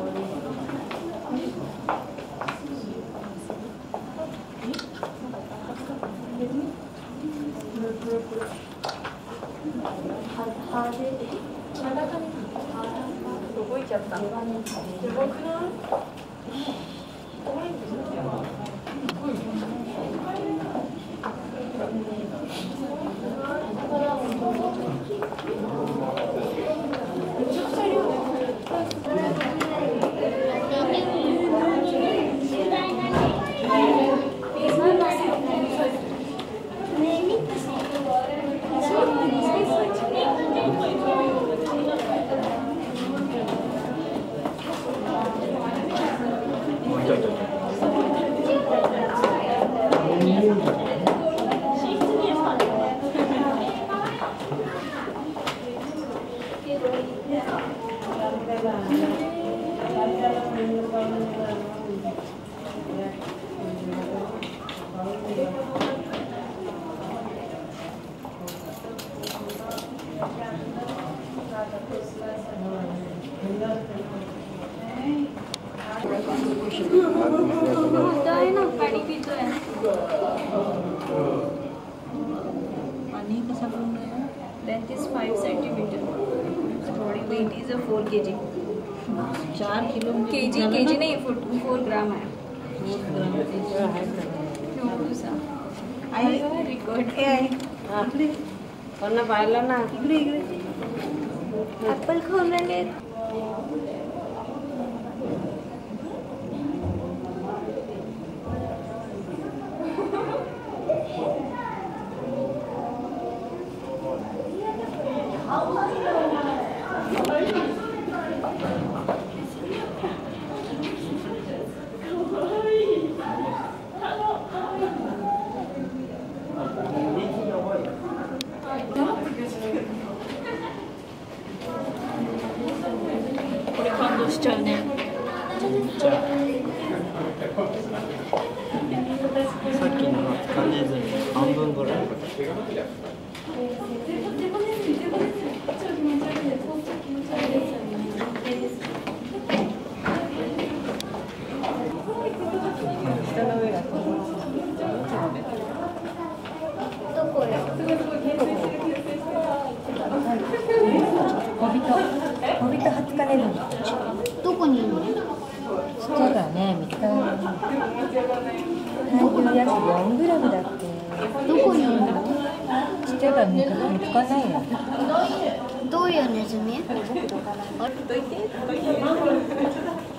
動いちゃった。やばくない？Length is 5 centimeter. Body weight is a 4 kg. 4 kilo kg नहीं 4 ग्राम है. 4 ग्राम इतना है No sir. I record. आपली कोणा पाहिला ना इकडे Apple खाऊन राहिले.これ感動しちゃうね。 じゃあさっきの感じずに半分ぐらい。 下の上がどこよ。 小人20日寝るの。 どこにいるの？ そうだね、3日。体重約4グラムだって。 どこにいるの？ ちっちゃいから見つかんないよ。 どういうネズミ？ どいて。